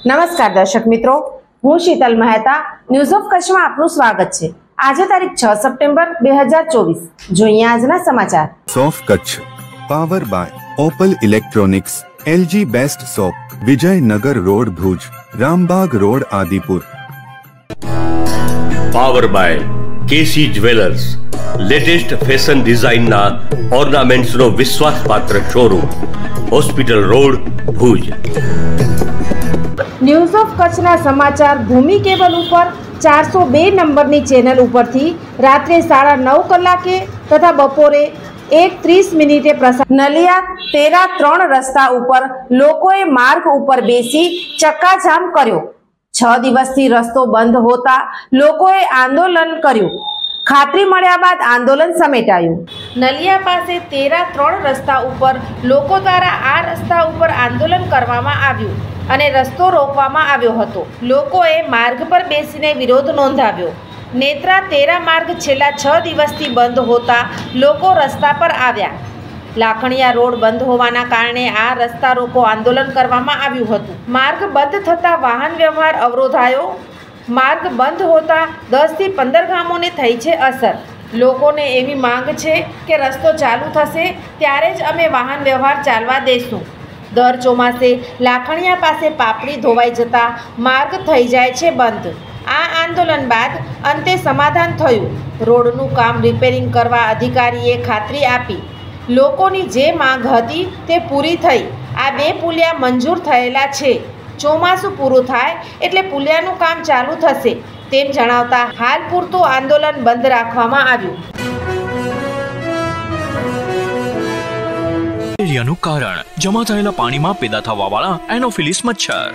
નમસ્કાર દર્શક મિત્રો, હું શીતલ મહેતા ન્યૂઝ ઓફ કચ્છમાં આપનું સ્વાગત છે। આજે તારીખ 6 સપ્ટેમ્બર 2024। જોઈએ આજના સમાચાર। સોફ Kutch power by Opal electronics, LG best shop, Vijaynagar road Bhuj, Rambag road Adipur. Power by KC jewellers, latest fashion ડિઝાઇનના ઓર્નામેન્ટ્સનો વિશ્વાસપાત્ર showroom, hospital road Bhuj. News of કચ્છના સમાચાર ભૂમિ કેબલ ઉપર 402 નંબરની ચેનલ ઉપરથી રાત્રે 9:30 કલાકે તથા બપોરે 1:30 પ્રસાર। નલિયા તેરા 3 રસ્તા ઉપર લોકોએ માર્ગ ઉપર બેસી ચક્કાજામ કર્યો। 6 દિવસથી રસ્તો બંધ હોતા લોકોએ આંદોલન કર્યું। ખાતરી મળ્યા બાદ આંદોલન સમેટાયું। નલિયા પાસે તેરા 3 રસ્તા ઉપર લોકો દ્વારા આ રસ્તા ઉપર આંદોલન કરવામાં આવ્યું અને રસ્તો રોકવામાં આવ્યો હતો। લોકોએ માર્ગ પર બેસીને વિરોધ નોંધાવ્યો। નેત્રા તેરા માર્ગ છેલ્લા 6 દિવસથી બંધ હોતા લોકો રસ્તા પર આવ્યા। લાખણીયા રોડ બંધ હોવાના કારણે આ રસ્તા રોકો આંદોલન કરવામાં આવ્યું હતું। માર્ગ બંધ થતાં વાહન વ્યવહાર અવરોધાયો। માર્ગ બંધ હોતા 10 થી 15 ગામોને થઈ છે અસર। લોકોને એવી માંગ છે કે રસ્તો ચાલુ થશે ત્યારે જ અમે વાહન વ્યવહાર ચાલવા દેશું। દર ચોમાસે લાખણીયા પાસે પાપડી ધોવાઈ જતા માર્ગ થઈ જાય છે બંધ। આ આંદોલન બાદ અંતે સમાધાન થયું। રોડનું કામ રિપેરિંગ કરવા અધિકારીએ ખાતરી આપી। લોકોની જે માંગ હતી તે પૂરી થઈ। આ 2 પુલિયા મંજૂર થયેલા છે। ચોમાસું પૂરું થાય એટલે પુલિયાનું કામ ચાલુ થશે તેમ જણાવતા હાલ પૂરતું આંદોલન બંધ રાખવામાં આવ્યું। મેલેરિયાનું કારણ જમા થયેલા પાણીમાં પેદા થવાવાળા એનોફિલિસ મચ્છર।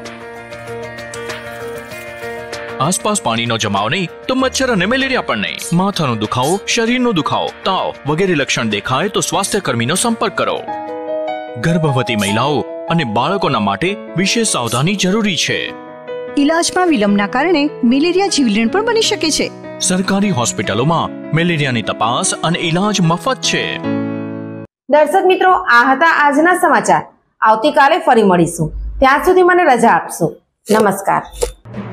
આસપાસ પાણીનો જમાવ નહીં તો મચ્છર અને મેલેરિયા પણ નહીં। માથાનો દુખાવો, શરીરનો દુખાવો, તાવ વગેરે લક્ષણ દેખાય તો સ્વાસ્થ્ય કર્મીનો સંપર્ક કરો। ગર્ભવતી મહિલાઓ અને બાળકોના માટે વિશેષ સાવધાની જરૂરી છે। ઇલાજમાં વિલંબના કારણે મેલેરિયા જીવલેણ પણ બની શકે છે। સરકારી હોસ્પિટલોમાં મેલેરિયાની તપાસ અને ઇલાજ મફત છે। દર્શક મિત્રો, આ હતા આજના સમાચાર। આવતીકાલે ફરી મળીશું। ત્યાં સુધી મને રજા આપશો। નમસ્કાર।